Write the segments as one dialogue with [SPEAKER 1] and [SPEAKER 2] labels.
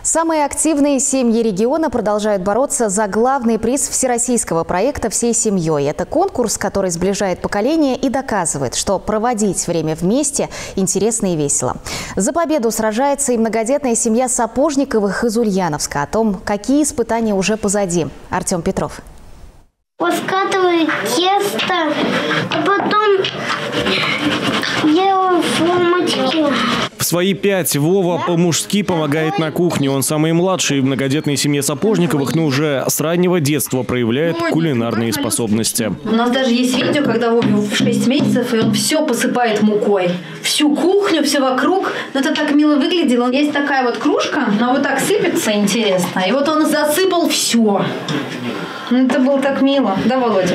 [SPEAKER 1] Самые активные семьи региона продолжают бороться за главный приз всероссийского проекта «Всей семьей». Это конкурс, который сближает поколения и доказывает, что проводить время вместе интересно и весело. За победу сражается и многодетная семья Сапожниковых из Ульяновска. О том, какие испытания уже позади. Артем Петров.
[SPEAKER 2] Скатываю тесто, а потом делаю формочки.
[SPEAKER 3] В свои 5 Вова по-мужски помогает на кухне. Он самый младший в многодетной семье Сапожниковых, но уже с раннего детства проявляет кулинарные способности.
[SPEAKER 4] У нас даже есть видео, когда Вове в 6 месяцев, и он все посыпает мукой. Всю кухню, все вокруг. Но это так мило выглядело. Есть такая вот кружка, она вот так сыпется, интересно. И вот он засыпал все. Это было так мило. Да, Володя?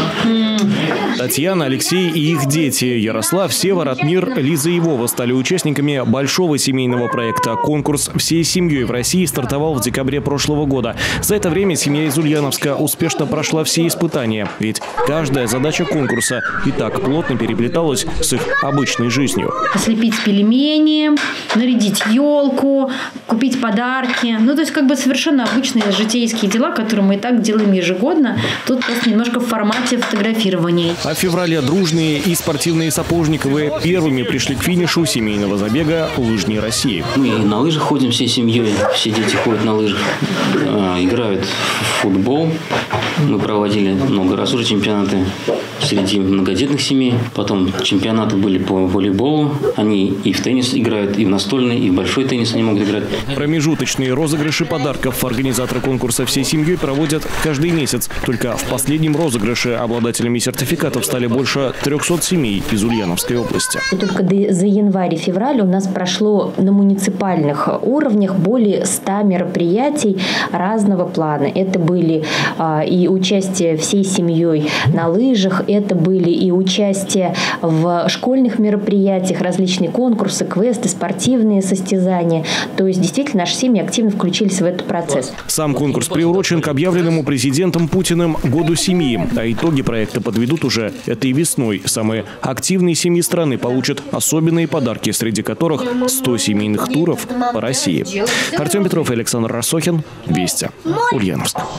[SPEAKER 3] Татьяна, Алексей и их дети Ярослав, Сева, Ратмир, Лиза и Вова стали участниками большого семейного проекта. Конкурс «Всей семьей» в России стартовал в декабре прошлого года. За это время семья из Ульяновска успешно прошла все испытания. Ведь каждая задача конкурса и так плотно переплеталась с их обычной жизнью.
[SPEAKER 4] Слепить пельмени, нарядить елку, купить подарки. Ну, то есть, как бы совершенно обычные житейские дела, которые мы и так делаем ежегодно. Тут просто немножко в формате фотографирования.
[SPEAKER 3] А в феврале дружные и спортивные Сапожниковы первыми пришли к финишу семейного забега «Лыжни России».
[SPEAKER 5] Мы на лыжах ходим всей семьей, все дети ходят на лыжах, играют в футбол. Мы проводили много раз уже чемпионаты среди многодетных семей. Потом чемпионаты были по волейболу. Они и в теннис играют, и в настольный, и в большой теннис они могут играть.
[SPEAKER 3] Промежуточные розыгрыши подарков организаторы конкурса «Всей семьей» проводят каждый месяц. Только в последнем розыгрыше обладателями сертификатов стали больше 300 семей из Ульяновской области.
[SPEAKER 6] Только за январь и февраль у нас прошло на муниципальных уровнях более 100 мероприятий разного плана. Это были и участие всей семьей на лыжах, это были и участие в школьных мероприятиях, различные конкурсы, квесты, спортивные состязания. То есть действительно наши семьи активно включились в этот процесс.
[SPEAKER 3] Сам конкурс приурочен к объявленному президентом Путиным году семьи. А итоги проекта подведут уже этой весной. Самые активные семьи страны получат особенные подарки, среди которых 100 семейных туров по России. Артем Петров и Александр Рассохин. Вести. Ульяновск.